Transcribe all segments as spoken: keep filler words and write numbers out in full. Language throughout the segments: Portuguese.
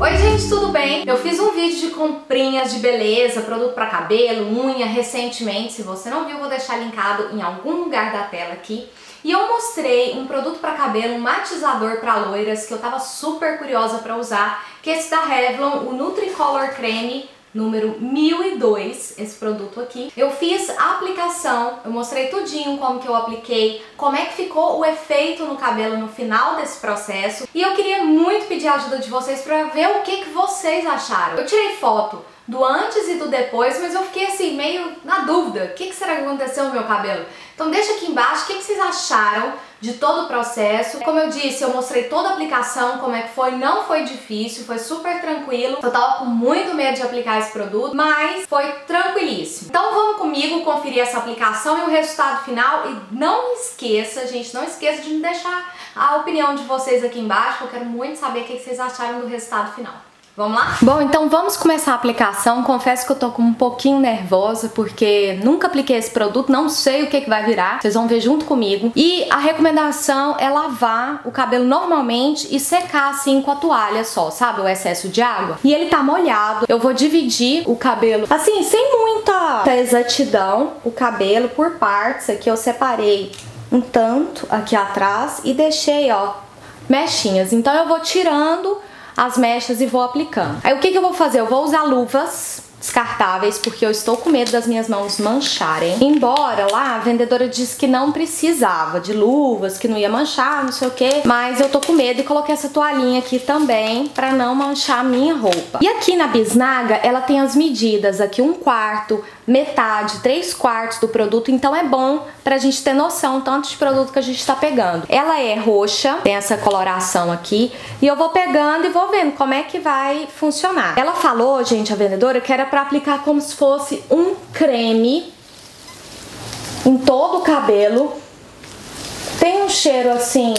Oi gente, tudo bem? Eu fiz um vídeo de comprinhas de beleza, produto para cabelo, unha recentemente. Se você não viu, vou deixar linkado em algum lugar da tela aqui. E eu mostrei um produto para cabelo, um matizador para loiras, que eu tava super curiosa para usar, que é esse da Revlon, o Nutricolor Creme número mil e dois, esse produto aqui. Eu fiz a aplicação, eu mostrei tudinho como que eu apliquei, como é que ficou o efeito no cabelo no final desse processo. E eu queria muito pedir a ajuda de vocês para ver o que que vocês acharam. Eu tirei foto do antes e do depois, mas eu fiquei assim, meio na dúvida, o que que será que aconteceu no meu cabelo? Então deixa aqui embaixo o que que vocês acharam de todo o processo. Como eu disse, eu mostrei toda a aplicação, como é que foi, não foi difícil, foi super tranquilo. Eu tava com muito medo de aplicar esse produto, mas foi tranquilíssimo. Então vamos comigo conferir essa aplicação e o resultado final. E não esqueça, gente, não esqueça de me deixar a opinião de vocês aqui embaixo, porque eu quero muito saber o que vocês acharam do resultado final. Vamos lá? Bom, então vamos começar a aplicação. Confesso que eu tô com um pouquinho nervosa porque nunca apliquei esse produto, não sei o que que vai virar. Vocês vão ver junto comigo. E a recomendação é lavar o cabelo normalmente e secar assim com a toalha só, sabe? O excesso de água. E ele tá molhado. Eu vou dividir o cabelo assim, sem muita exatidão, o cabelo por partes. Aqui eu separei um tanto aqui atrás e deixei, ó, mechinhas. Então eu vou tirando as mechas e vou aplicando. Aí o que que eu vou fazer? Eu vou usar luvas descartáveis porque eu estou com medo das minhas mãos mancharem. Embora lá a vendedora disse que não precisava de luvas, que não ia manchar, não sei o que, mas eu tô com medo e coloquei essa toalhinha aqui também pra não manchar a minha roupa. E aqui na bisnaga ela tem as medidas, aqui um quarto, metade, três quartos do produto, então é bom pra gente ter noção tanto de produto que a gente tá pegando. Ela é roxa, tem essa coloração aqui, e eu vou pegando e vou vendo como é que vai funcionar. Ela falou, gente, a vendedora, que era pra aplicar como se fosse um creme em todo o cabelo. Tem um cheiro assim,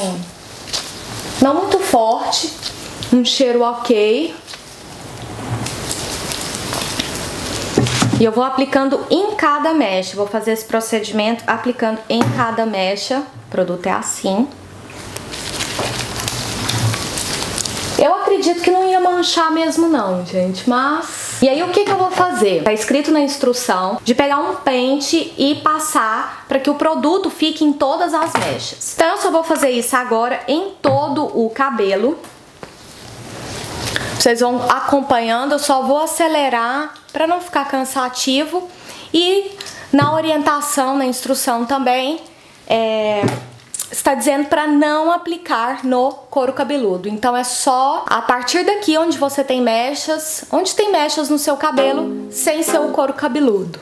não muito forte, um cheiro ok. E eu vou aplicando em cada mecha, vou fazer esse procedimento aplicando em cada mecha. O produto é assim. Eu acredito que não ia manchar mesmo não, gente, mas... E aí o que que eu vou fazer? Tá escrito na instrução de pegar um pente e passar para que o produto fique em todas as mechas. Então eu só vou fazer isso agora em todo o cabelo. Vocês vão acompanhando, eu só vou acelerar para não ficar cansativo. E na orientação, na instrução também, é, está dizendo para não aplicar no couro cabeludo. Então é só a partir daqui onde você tem mechas, onde tem mechas no seu cabelo, sem ser o couro cabeludo.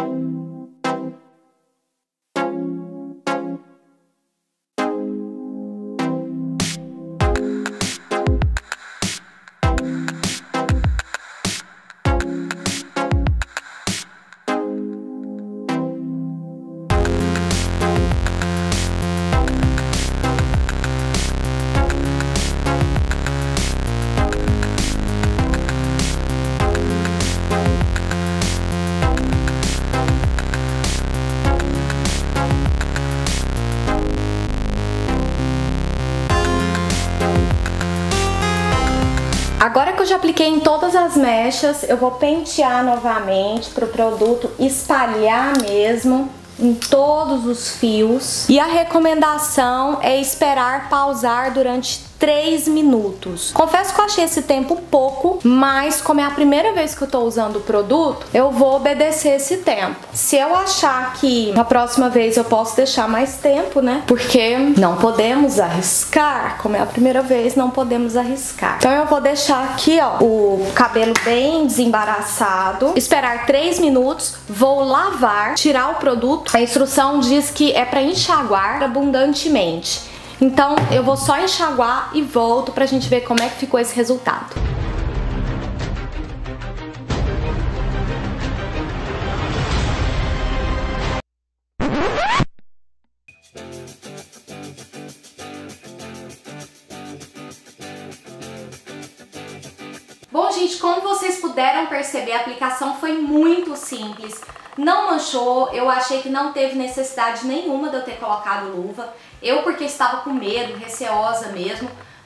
Agora que eu já apliquei em todas as mechas, eu vou pentear novamente para o produto espalhar mesmo em todos os fios. E a recomendação é esperar pausar durante três minutos. Confesso que eu achei esse tempo pouco, mas como é a primeira vez que eu tô usando o produto, eu vou obedecer esse tempo. Se eu achar que na próxima vez eu posso deixar mais tempo, né? Porque não podemos arriscar. Como é a primeira vez, não podemos arriscar. Então eu vou deixar aqui, ó, o cabelo bem desembaraçado, esperar três minutos, vou lavar, tirar o produto. A instrução diz que é para enxaguar abundantemente. Então eu vou só enxaguar e volto pra gente ver como é que ficou esse resultado. Bom, gente, como vocês puderam perceber, a aplicação foi muito simples. Não manchou, eu achei que não teve necessidade nenhuma de eu ter colocado luva. Eu porque estava com medo, receosa mesmo.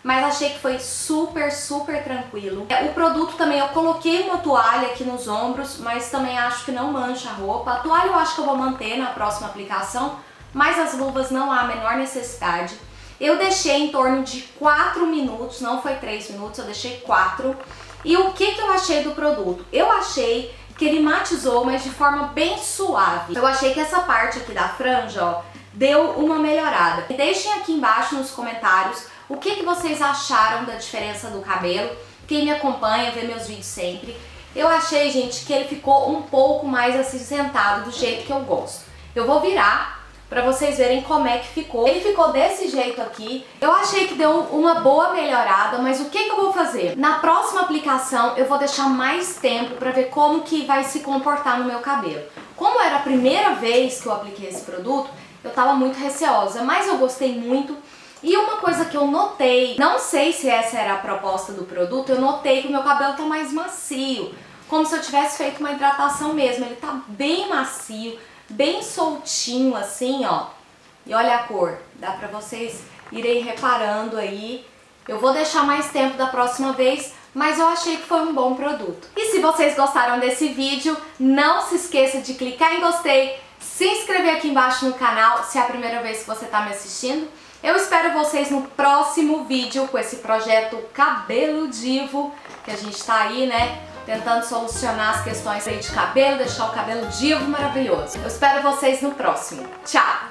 mas achei que foi super, super tranquilo. O produto também, eu coloquei uma toalha aqui nos ombros, mas também acho que não mancha a roupa. A toalha eu acho que eu vou manter na próxima aplicação, mas as luvas não há a menor necessidade. Eu deixei em torno de quatro minutos, não foi três minutos, eu deixei quatro. E o que, que eu achei do produto? Eu achei que ele matizou, mas de forma bem suave. Eu achei que essa parte aqui da franja, ó, deu uma melhorada. Deixem aqui embaixo nos comentários o que, que vocês acharam da diferença do cabelo. Quem me acompanha, vê meus vídeos sempre. Eu achei, gente, que ele ficou um pouco mais acinzentado, do jeito que eu gosto. Eu vou virar pra vocês verem como é que ficou. Ele ficou desse jeito aqui. Eu achei que deu uma boa melhorada, mas o que, que eu vou fazer? Na próxima aplicação eu vou deixar mais tempo pra ver como que vai se comportar no meu cabelo. Como era a primeira vez que eu apliquei esse produto, eu tava muito receosa, mas eu gostei muito. E uma coisa que eu notei, não sei se essa era a proposta do produto, eu notei que o meu cabelo tá mais macio, como se eu tivesse feito uma hidratação mesmo. Ele tá bem macio, bem soltinho assim, ó. E olha a cor, dá pra vocês irem reparando aí. Eu vou deixar mais tempo da próxima vez, mas eu achei que foi um bom produto. E se vocês gostaram desse vídeo, não se esqueça de clicar em gostei, se inscrever aqui embaixo no canal, se é a primeira vez que você tá me assistindo. Eu espero vocês no próximo vídeo com esse projeto Cabelo Divo, que a gente tá aí, né, tentando solucionar as questões aí de cabelo, deixar o cabelo divo maravilhoso. Eu espero vocês no próximo. Tchau!